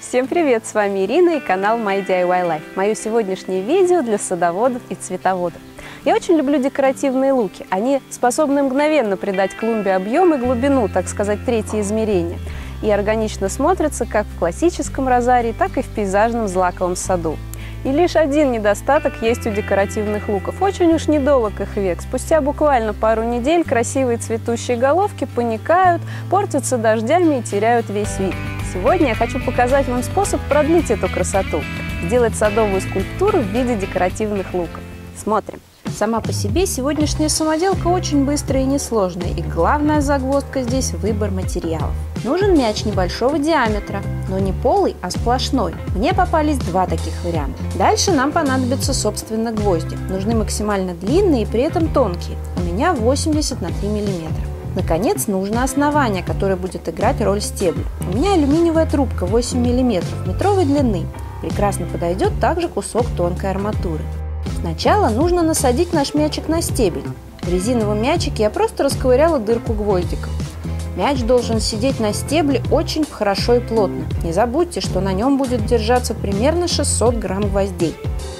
Всем привет! С вами Ирина и канал My DIY Life. Мое сегодняшнее видео для садоводов и цветоводов. Я очень люблю декоративные луки. Они способны мгновенно придать клумбе объем и глубину, так сказать, третье измерение. И органично смотрятся как в классическом розарии, так и в пейзажном злаковом саду. И лишь один недостаток есть у декоративных луков. Очень уж недолг их век. Спустя буквально пару недель красивые цветущие головки паникают, портятся дождями и теряют весь вид. Сегодня я хочу показать вам способ продлить эту красоту, сделать садовую скульптуру в виде декоративных луков. Смотрим. Сама по себе сегодняшняя самоделка очень быстрая и несложная, и главная загвоздка здесь – выбор материалов. Нужен мяч небольшого диаметра, но не полый, а сплошной. Мне попались два таких варианта. Дальше нам понадобятся, собственно, гвозди. Нужны максимально длинные и при этом тонкие. У меня 80 на 3 мм. Наконец, нужно основание, которое будет играть роль стебля. У меня алюминиевая трубка 8 мм метровой длины. Прекрасно подойдет также кусок тонкой арматуры. Сначала нужно насадить наш мячик на стебель. В резиновом мячике я просто расковыряла дырку гвоздиком. Мяч должен сидеть на стебле очень хорошо и плотно. Не забудьте, что на нем будет держаться примерно 600 грамм гвоздей.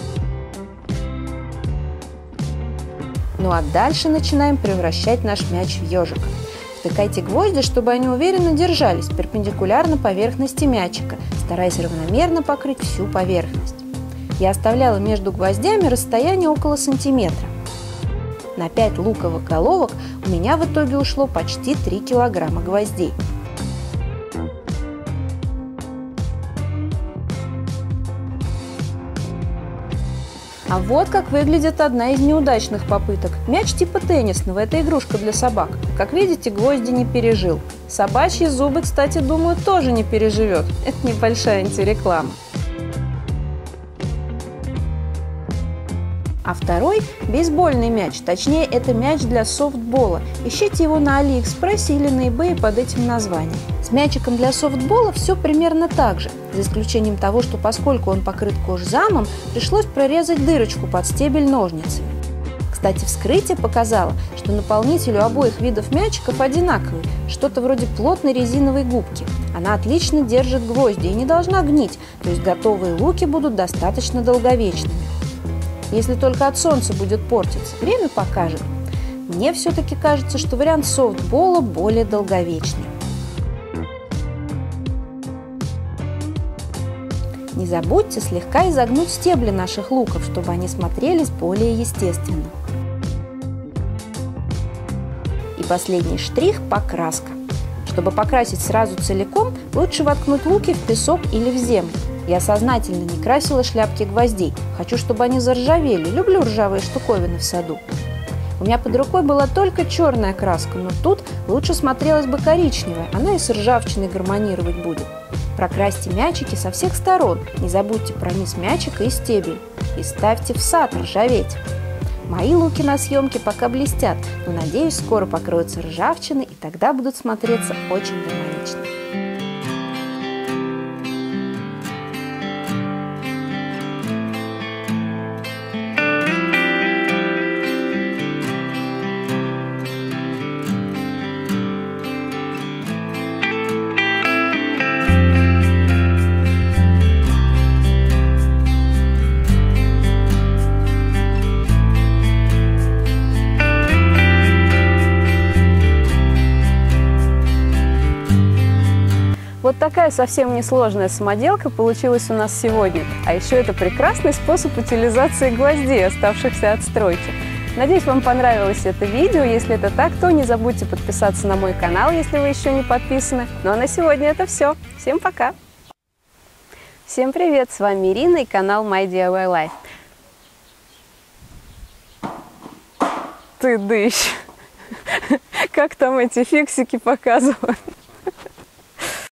Ну а дальше начинаем превращать наш мяч в ежика. Втыкайте гвозди, чтобы они уверенно держались перпендикулярно поверхности мячика, стараясь равномерно покрыть всю поверхность. Я оставляла между гвоздями расстояние около сантиметра. На 5 луковых головок у меня в итоге ушло почти 3 килограмма гвоздей. А вот как выглядит одна из неудачных попыток. Мяч типа теннисного, это игрушка для собак. Как видите, гвозди не пережил. Собачьи зубы, кстати, думаю, тоже не переживет. Это небольшая антиреклама. А второй – бейсбольный мяч, точнее, это мяч для софтбола. Ищите его на Алиэкспрессе или на eBay под этим названием. С мячиком для софтбола все примерно так же, за исключением того, что поскольку он покрыт кожзамом, пришлось прорезать дырочку под стебель ножницами. Кстати, вскрытие показало, что наполнитель у обоих видов мячиков одинаковый, что-то вроде плотной резиновой губки. Она отлично держит гвозди и не должна гнить, то есть готовые луки будут достаточно долговечными. Если только от солнца будет портиться, время покажет. Мне все-таки кажется, что вариант софтбола более долговечный. Не забудьте слегка изогнуть стебли наших луков, чтобы они смотрелись более естественно. И последний штрих – покраска. Чтобы покрасить сразу целиком, лучше воткнуть луки в песок или в землю. Я сознательно не красила шляпки гвоздей. Хочу, чтобы они заржавели. Люблю ржавые штуковины в саду. У меня под рукой была только черная краска, но тут лучше смотрелась бы коричневая. Она и с ржавчиной гармонировать будет. Прокрасьте мячики со всех сторон. Не забудьте про низ мячика и стебель. И ставьте в сад ржаветь. Мои луки на съемке пока блестят, но, надеюсь, скоро покроются ржавчиной, и тогда будут смотреться очень гармонично. Вот такая совсем несложная самоделка получилась у нас сегодня. А еще это прекрасный способ утилизации гвоздей, оставшихся от стройки. Надеюсь, вам понравилось это видео. Если это так, то не забудьте подписаться на мой канал, если вы еще не подписаны. Ну а на сегодня это все. Всем пока! Всем привет! С вами Ирина и канал My DIY Life. Ты дышь! Как там эти фиксики показывают?